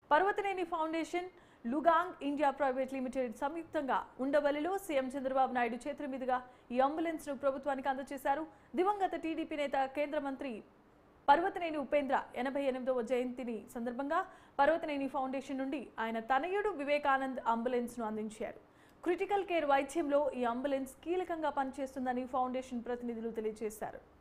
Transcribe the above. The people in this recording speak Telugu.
Parvathaneni foundation, Lugang India private limited సంయుక్తంగా ఉండవల్లిలో సీఎం చంద్రబాబు నాయుడు చేతుల మీదుగా ఈ అంబులెన్స్ ను ప్రభుత్వానికి అందజేశారు. దివంగత టీడీపీ నేత కేంద్ర మంత్రి పర్వతనేని ఉపేంద్ర 88వ జయంతిని సందర్భంగా పర్వతనేని ఫౌండేషన్ నుండి ఆయన తనయుడు వివేకానంద్ అంబులెన్స్ ను అందించారు. క్రిటికల్ కేర్ వైద్యంలో ఈ అంబులెన్స్ కీలకంగా పనిచేస్తుందని ఫౌండేషన్ ప్రతినిధులు తెలియజేశారు.